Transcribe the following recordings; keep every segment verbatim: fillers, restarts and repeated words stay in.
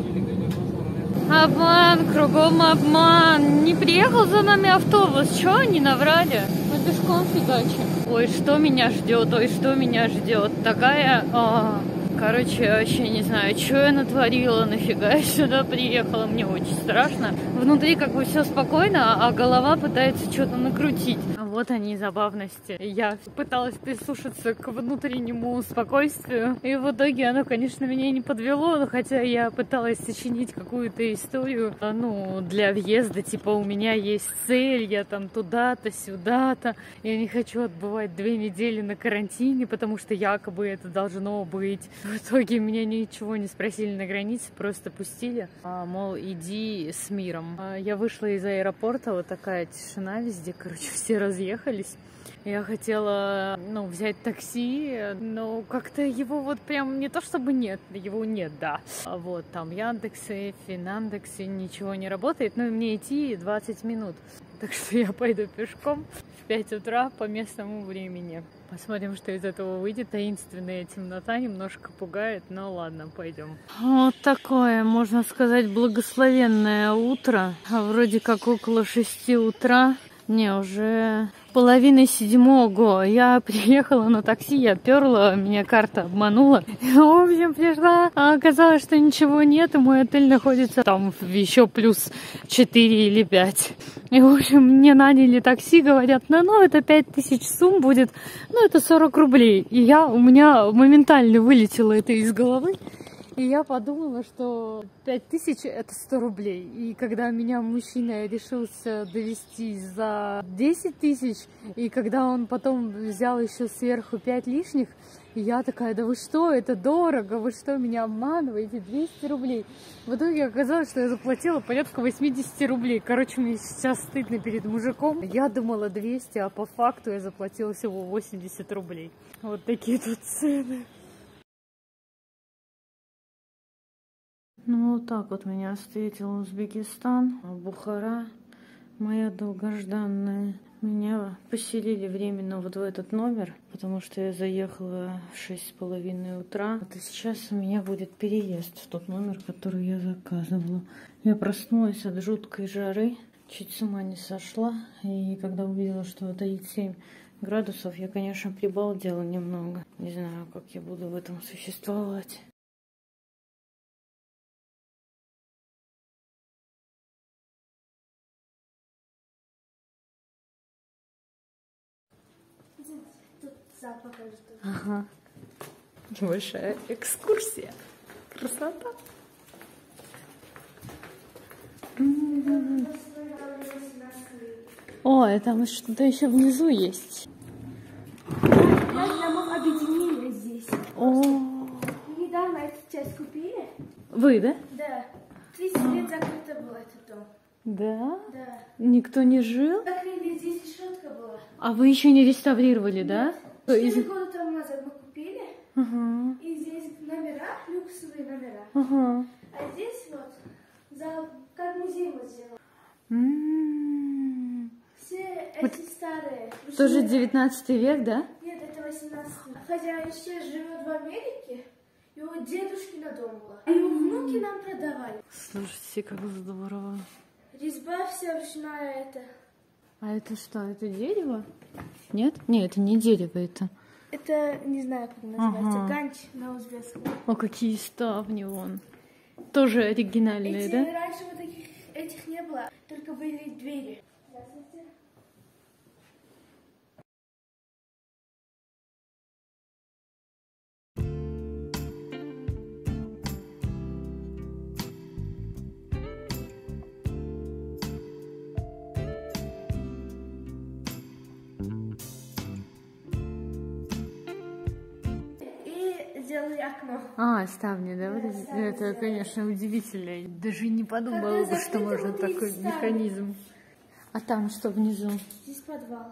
Обман, кругом обман. Не приехал за нами автобус. Чё они наврали? Мы пешком фигачим. Ой, что меня ждет, ой, что меня ждет. Такая... А... Короче, я вообще не знаю, что я натворила, нафига я сюда приехала, мне очень страшно. Внутри как бы все спокойно, а голова пытается что-то накрутить. Вот они, забавности. Я пыталась прислушаться к внутреннему спокойствию, и в итоге оно, конечно, меня не подвело, хотя я пыталась сочинить какую-то историю, ну, для въезда, типа у меня есть цель, я там туда-то, сюда-то, я не хочу отбывать две недели на карантине, потому что якобы это должно быть. В итоге меня ничего не спросили на границе, просто пустили, а, мол, иди с миром. А, я вышла из аэропорта, вот такая тишина везде, короче, все разъехались. Я хотела, ну, взять такси, но как-то его вот прям не то чтобы нет, его нет, да. А вот там Яндексе, Финандексе ничего не работает, но и мне идти двадцать минут. Так что я пойду пешком в пять утра по местному времени. Посмотрим, что из этого выйдет. Таинственная темнота немножко пугает, но ладно, пойдем. Вот такое, можно сказать, благословенное утро. Вроде как около шести утра. Не, уже половина седьмого. Я приехала на такси, я перла, меня карта обманула. В общем, пришла, а оказалось, что ничего нет, и мой отель находится там еще плюс четыре или пять. И, в общем, мне наняли такси, говорят, ну, ну, это пять тысяч сумм будет, ну, это сорок рублей. И я, у меня моментально вылетело это из головы. И я подумала, что пять тысяч это сто рублей. И когда меня мужчина решился довести за десять тысяч, и когда он потом взял еще сверху пять лишних, я такая, да вы что, это дорого, вы что, меня обманываете, двести рублей. В итоге оказалось, что я заплатила порядка восемьдесят рублей. Короче, мне сейчас стыдно перед мужиком. Я думала двести, а по факту я заплатила всего восемьдесят рублей. Вот такие тут цены. Ну, вот так вот меня встретил Узбекистан, Бухара, моя долгожданная. Меня поселили временно вот в этот номер, потому что я заехала в шесть с половиной утра. Вот и сейчас у меня будет переезд в тот номер, который я заказывала. Я проснулась от жуткой жары, чуть с ума не сошла. И когда увидела, что тридцать семь градусов, я, конечно, прибалдела немного. Не знаю, как я буду в этом существовать. Ага. Большая экскурсия. Красота. М-м-м. Ой, там что-то еще внизу есть. Домов объединили здесь. О. Недавно эту часть купили. Вы, да? Да. тридцать лет закрыто было этот дом. Да? Да. Никто не жил? Закрыли, здесь решетка была. А вы еще не реставрировали, да? Четыре года тому назад мы купили. Ага. И здесь номера, люксовые номера. Ага. А здесь вот, за, как музей мы сделали. М-м-м. Все Вот эти старые. тоже девятнадцатый век, да? Нет, это восемнадцатый. Хозяин сейчас живет в Америке. Его дедушкина дом была. А его внуки нам продавали. Слушайте, как здорово. Резьба вся ручная это. А это что, это дерево? Нет? Нет, это не дерево, это. Это, не знаю, как называется, Ага. ганч на узбекском. О, какие ставни вон. Тоже оригинальные, Эти, да? раньше вот таких этих не было, только были двери. Здравствуйте. И сделали окно. А, ставни, да? Вот Да, эти- ставни это, сделали. конечно, удивительно. Даже не подумала Когда бы, что закрыто можно внутри такой ставни. механизм. А там что внизу? Здесь подвал.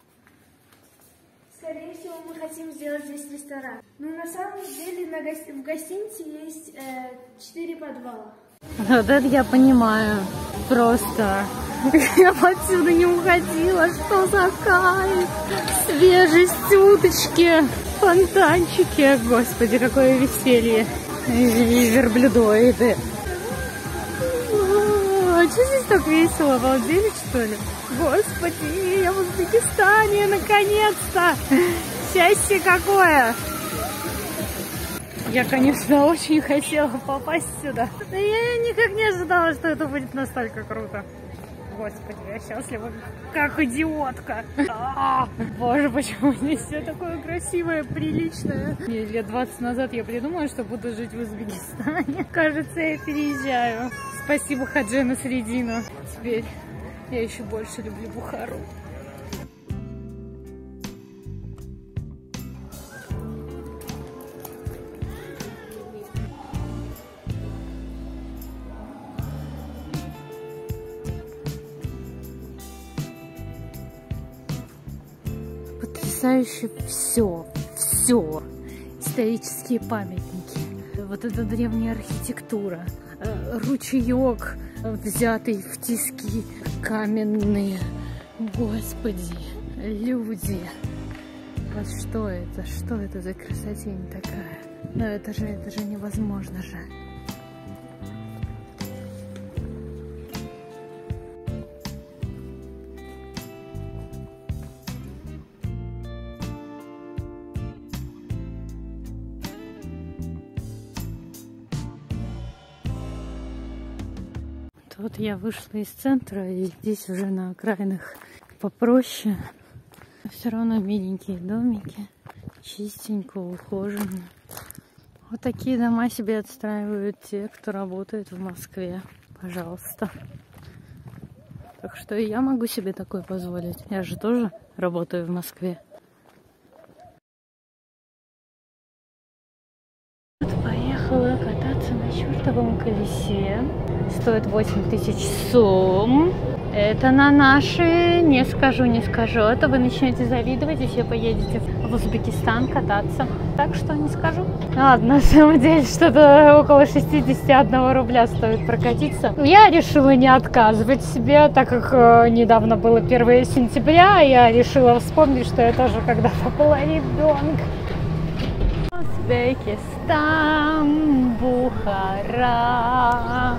Скорее всего, мы хотим сделать здесь ресторан. Но на самом деле на гос- в гостинице есть э, четыре подвала. Вот это я понимаю. Просто. Я бы отсюда не уходила. Что за кайф? Свежесть, уточки, фонтанчики. Господи, какое веселье. И верблюдоиды. А что здесь так весело? Обалдели, что ли? Господи, я в Узбекистане, наконец-то! Счастье какое! Я, конечно, очень хотела попасть сюда. Но я никак не ожидала, что это будет настолько круто. Господи, я счастлива, как идиотка. А-а-а! Боже, почему здесь все такое красивое, приличное. И лет двадцать назад я придумала, что буду жить в Узбекистане. Кажется, я переезжаю. Спасибо Хаджи Насреддину. Теперь я еще больше люблю Бухару. Потрясающе все, все. Исторические памятники, вот эта древняя архитектура, ручеек, взятый в тиски, каменные. Господи, люди. Вот что это? Что это за красотень такая? Но это же, это же невозможно же. Вот я вышла из центра, и здесь уже на окраинах попроще. Все равно миленькие домики, чистенько, ухоженно. Вот такие дома себе отстраивают те, кто работает в Москве. Пожалуйста. Так что и я могу себе такое позволить. Я же тоже работаю в Москве. Вот поехала кататься на чертовом колесе. Стоит восемь тысяч сом. Это на наши, не скажу, не скажу. Это вы начнете завидовать, и все поедете в Узбекистан кататься. Так что не скажу. Ладно, на самом деле, что-то около шестидесяти одного рубля стоит прокатиться. Я решила не отказывать себе, так как э, недавно было первое сентября. Я решила вспомнить, что я тоже когда-то была ребенком. Узбекистан, Бухара.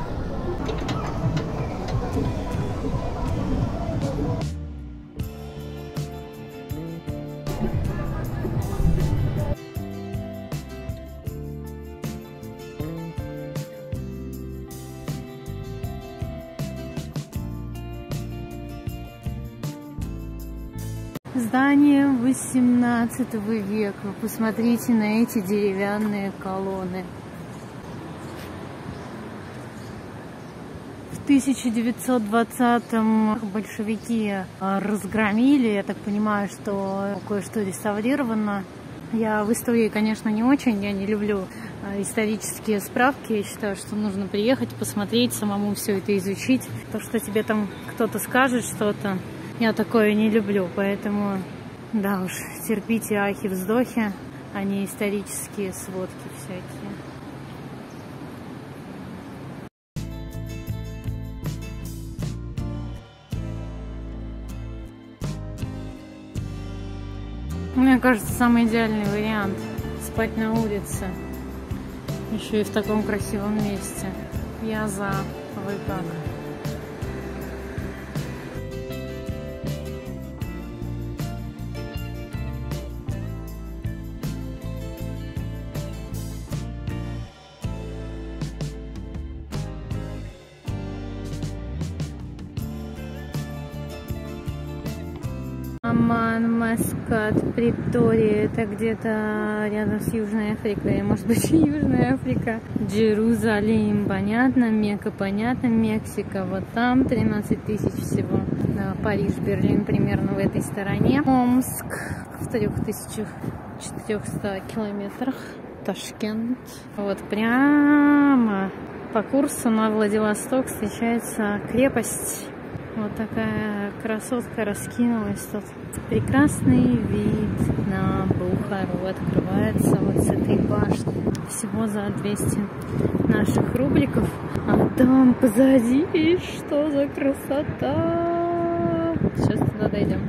Здание восемнадцатого века. Посмотрите на эти деревянные колонны. В тысяча девятьсот двадцатом большевики разгромили. Я так понимаю, что кое-что реставрировано. Я в истории, конечно, не очень. Я не люблю исторические справки. Я считаю, что нужно приехать, посмотреть, самому все это изучить. То, что тебе там кто-то скажет что-то, я такое не люблю, поэтому, да уж, терпите ахи-вздохи, а не исторические сводки всякие. Мне кажется, самый идеальный вариант – спать на улице, еще и в таком красивом месте. Я за. Вы как? Амман, Маскат, Притория, это где-то рядом с Южной Африкой, может быть, Южная Африка. Джерузалим, понятно, Мекка, понятно, Мексика, вот там тринадцать тысяч всего. Да, Париж, Берлин примерно в этой стороне. Омск в трёх тысячах четырёхстах километрах. Ташкент. Вот прямо по курсу на Владивосток встречается крепость. Вот такая красотка раскинулась тут. Прекрасный вид на Бухару открывается вот с этой башни. Всего за двести наших рубликов. А там позади что за красота! Сейчас туда дойдем.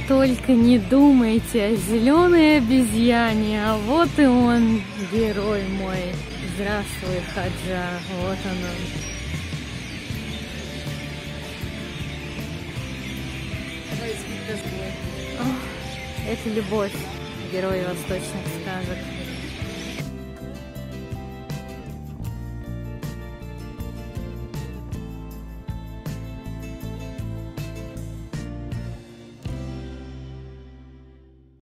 только не думайте о зеленой обезьяне, а вот и он, герой мой. Здравствуй, Хаджа, вот он он. Это любовь, герой восточных сказок.